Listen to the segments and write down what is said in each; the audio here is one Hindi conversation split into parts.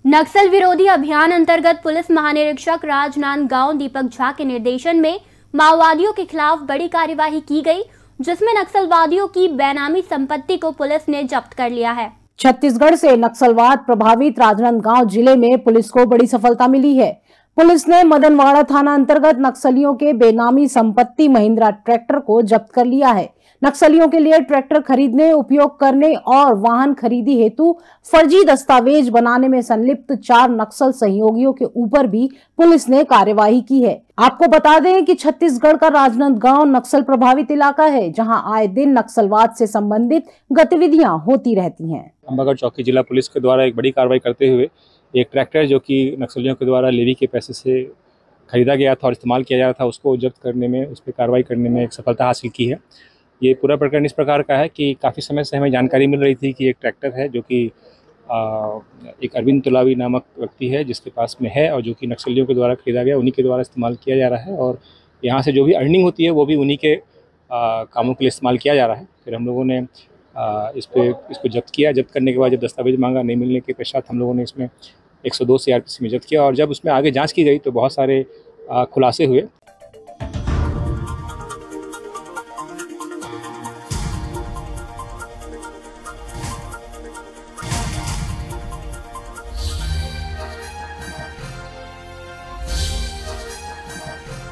नक्सल विरोधी अभियान अंतर्गत पुलिस महानिरीक्षक राजनांदगांव दीपक झा के निर्देशन में माओवादियों के खिलाफ बड़ी कार्यवाही की गई, जिसमें नक्सलवादियों की बेनामी संपत्ति को पुलिस ने जब्त कर लिया है। छत्तीसगढ़ से नक्सलवाद प्रभावित राजनांदगांव जिले में पुलिस को बड़ी सफलता मिली है। पुलिस ने मदनवाड़ा थाना अंतर्गत नक्सलियों के बेनामी संपत्ति महिंद्रा ट्रैक्टर को जब्त कर लिया है। नक्सलियों के लिए ट्रैक्टर खरीदने, उपयोग करने और वाहन खरीदी हेतु फर्जी दस्तावेज बनाने में संलिप्त 4 नक्सल सहयोगियों के ऊपर भी पुलिस ने कार्यवाही की है। आपको बता दें कि छत्तीसगढ़ का राजनांदगांव नक्सल प्रभावित इलाका है, जहां आए दिन नक्सलवाद से संबंधित गतिविधियां होती रहती हैं। अंबागढ़ चौकी जिला पुलिस के द्वारा एक बड़ी कार्रवाई करते हुए एक ट्रैक्टर जो कि नक्सलियों के द्वारा लेवी के पैसे से खरीदा गया था और इस्तेमाल किया जा रहा था, उसको जब्त करने में, उस पर कार्रवाई करने में एक सफलता हासिल की है। ये पूरा प्रकरण इस प्रकार का है कि काफ़ी समय से हमें जानकारी मिल रही थी कि एक ट्रैक्टर है जो कि एक अरविंद तुलावी नामक व्यक्ति है जिसके पास में है और जो कि नक्सलियों के द्वारा खरीदा गया, उन्हीं के द्वारा इस्तेमाल किया जा रहा है और यहाँ से जो भी अर्निंग होती है वो भी उन्हीं के कामों के लिए इस्तेमाल किया जा रहा है। फिर हम लोगों ने इसको जब्त किया। जब्त करने के बाद जब दस्तावेज मांगा, नहीं मिलने के पश्चात हम लोगों ने इसमें 102 CRPC में जब्त किया और जब उसमें आगे जांच की गई तो बहुत सारे खुलासे हुए।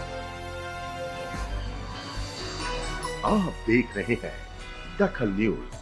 आप देख रहे हैं दखल न्यूज।